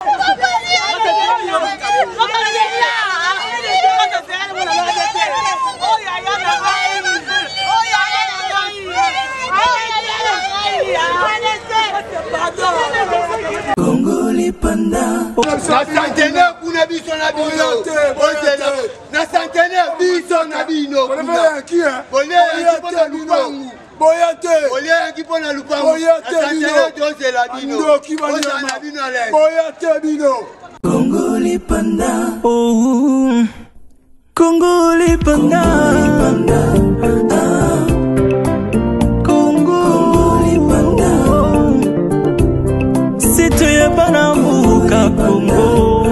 Congolais panda. Na centenaire kuna biso na bino. Na centenaire biso na bino. Bolé ekipo na lupangu. Boyate. Bolé ekipo na lupangu. Boyate bino. Dose la bino. Oza na bino le. Boyate bino. Congolais panda. Oh. Congolais panda. Congolais panda. C'est toi Banambuka Congo.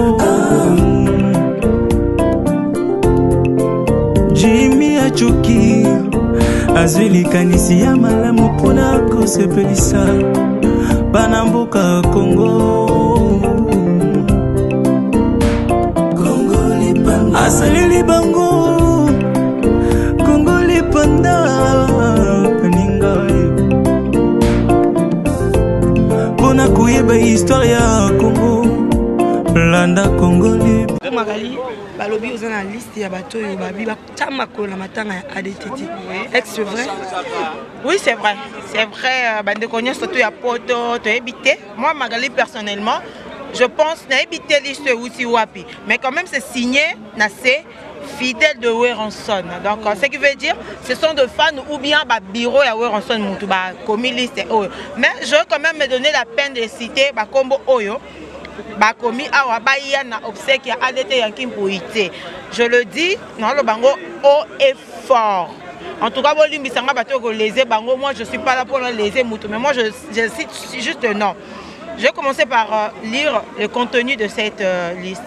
Jimmy Achuki azwili kanisi ya malamu pona kosepelisa Banambuka Congo. Congolais panda. Asalili bango Congolais panda. Pona kuyeba histoire ya Congo landa Congolais. Magali balobi aux analystes ya bato yo babi ba tamako la matanga ya ADTT. Est-ce vrai? Oui, c'est vrai. C'est vrai, bande konyo surtout ya poto to habité. Moi Magali personnellement, je pense na habité liste outi wapi. Mais quand même c'est signé na c'est fidèle de Weranson. Donc ce qui veut dire ce sont de fans ou bien ba bureau ya Weranson mutu ba commis liste oyo. Mais je veux quand même me donner la peine de citer ba combo oyo. Bakomi awa baya na obsèque ya ADT Yankim Pouité. Je le dis non le bango haut et fort. En tout cas bolimbi sanga bato ko léser bango, moi je suis pas là pour léser mutu, mais moi je cite juste le nom. Je vais commencer par lire le contenu de cette liste.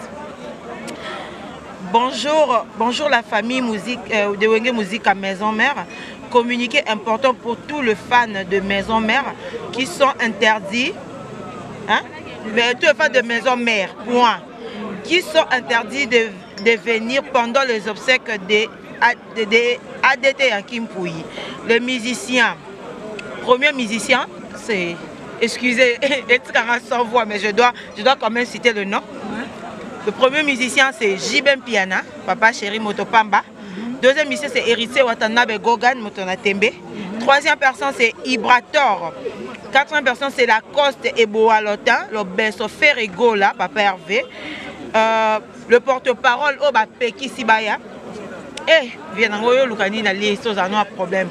Bonjour la famille musique de Wenge Musique à Maison Mère. Communiqué important pour tous les fans de Maison Mère qui sont interdits. Hein? Tous les fans de Maison Mère, point, qui sont interdits de venir pendant les obsèques de ADT Yankim Pouyi. Le musicien, premier musicien, c'est, excusez, sans voix, mais je dois quand même citer le nom. Le premier musicien, c'est Jibem Piana, Papa Chéri Motopamba. Deuxième musicien, c'est Héritier Watanabe Gogan Motonatembe. Troisième personne, c'est Ibrator. Quatrième personne, c'est Lacoste et Boalotin, le Besso Ferrigola, Papa Hervé. Le porte-parole, Oba Peki Sibaya. Et, Vienangoyo Lukani n'a lié sur un problème.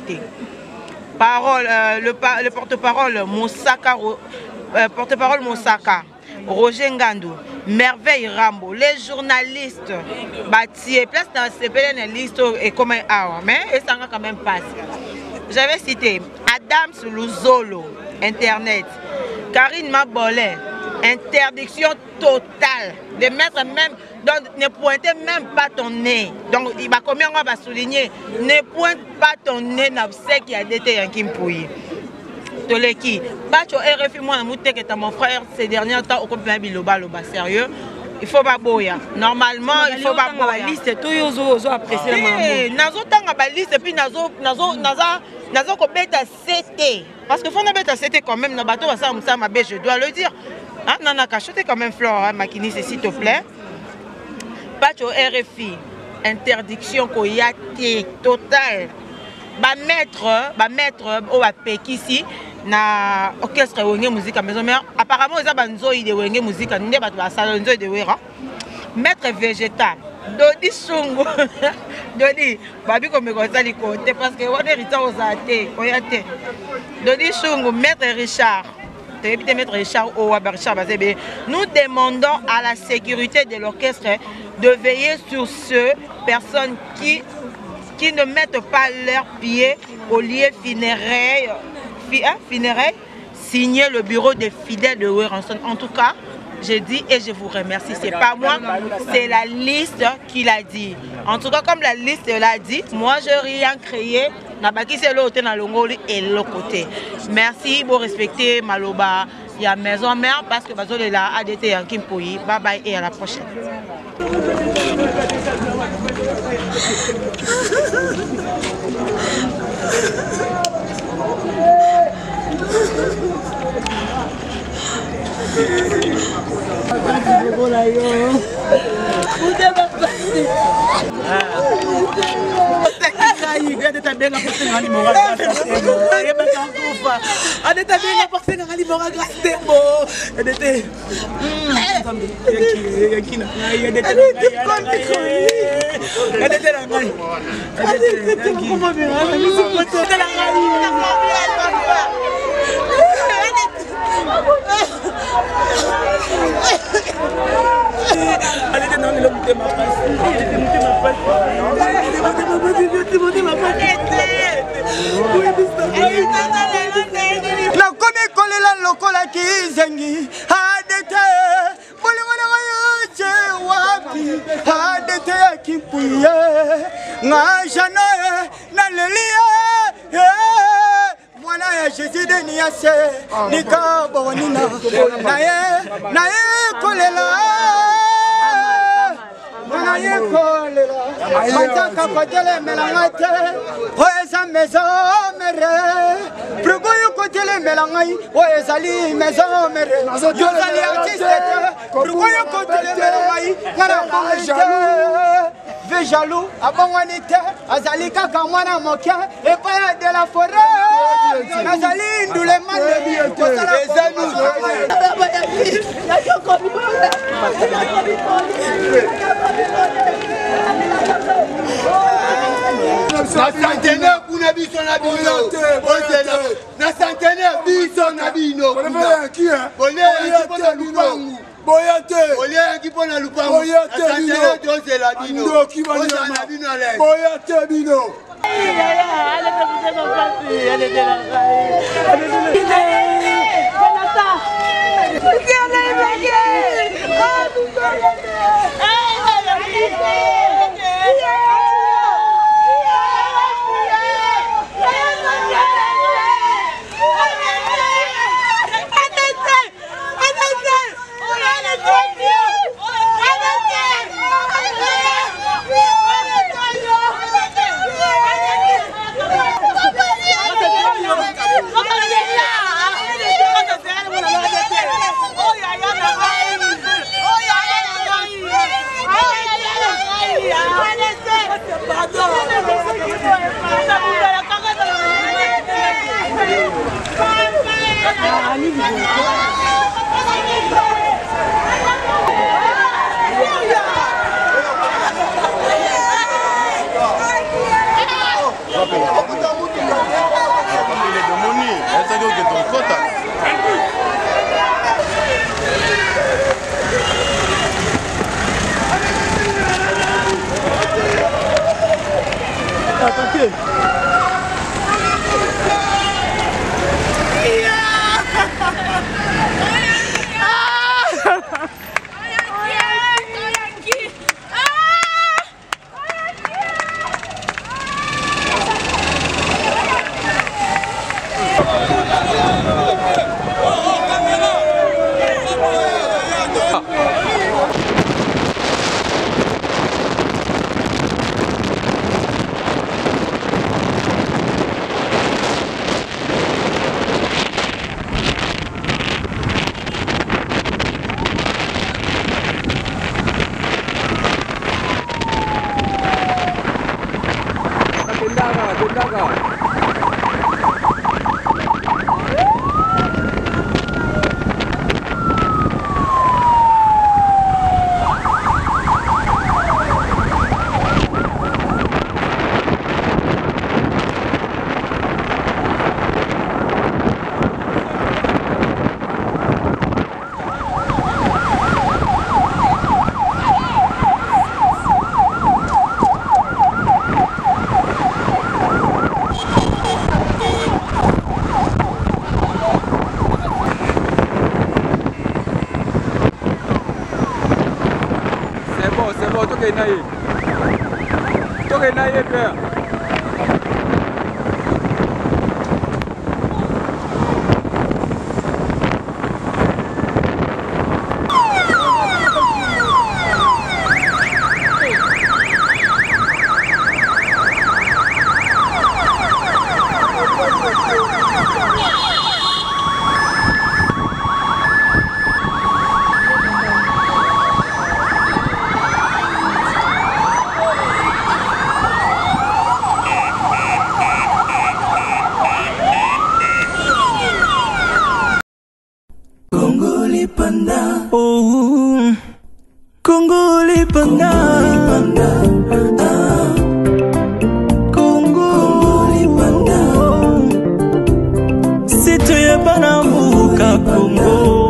Le porte-parole, Moussaka, Roger Ngandou, Merveille Rambo, les journalistes, Batier, place dans ces listes et comment mais ça a quand même passé. J'avais cité Adams Luzolo, Internet, Karine Mabolin, interdiction totale de mettre même, donc ne pointez même pas ton nez. Donc il va combien on va souligner, ne pointe pas ton nez dans ce qui a été Yankim Pouyi. Toleki, Bacho RFI, moi, mon frère, ces derniers temps, au compagnie Biloba, sérieux. Il faut pas boya. Normalement, il faut pas boya. Liste tout yozo apprécier la maman. Nazo tanga ba liste puis nazo ko beta CT. Parce que faut na beta CT quand même na bateau ça ma je dois le dire. Hein nana cachoté quand même Flore Makini s'il te plaît. Bacho RFI, interdiction ko yate totale. Ba maître au ba pekisi na orchestre Wenge Musique à Maison Mère. Apparemment ils ont banzoi de Wenge Musique nde ba salon de Wera. Maître végétal Dodi Sungu Dodi babi comme ça li côté parce que on est rita aux athées oyate Dodi Sungu Maître Richard. Maître Richard nous demandons à la sécurité de l'orchestre de veiller sur ceux personnes qui ne mettent pas leurs pieds au lieu funéraire signé le bureau des fidèles de Weranson. En tout cas, je dis et je vous remercie. C'est pas moi, c'est la liste qui l'a dit. En tout cas, comme la liste l'a dit, moi je n'ai rien créé. Nabaki c'est l'autre dans l'ongoli et l'autre côté. Merci, vous respectez Maloba. Il y a Maison Mère parce que Bazo est là, ADT Yankim Pouyi. Bye bye et à la prochaine. Thank you. Jaloux, abonganité, azalika kamwana mokia, et pas de la forêt. Azali, nous les mains na centenaire kuna biso na bino na centenaire biso na bino boyaki mpo na lupangu centenaire tozela bino ozala bino ale bino Congo lipanda, Congo lipanda, sito ya banamuka Congo.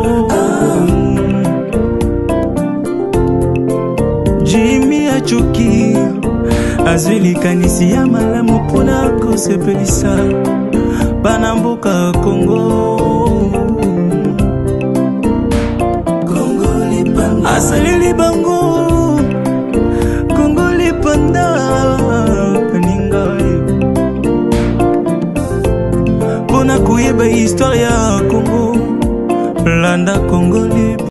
Jimmy achuki azwili kanisi ya malamu pona kosepelisa banamboka Congo. Asalili bango Congo lipanda peninga pona kuyeba histoire ya Congo landa Congo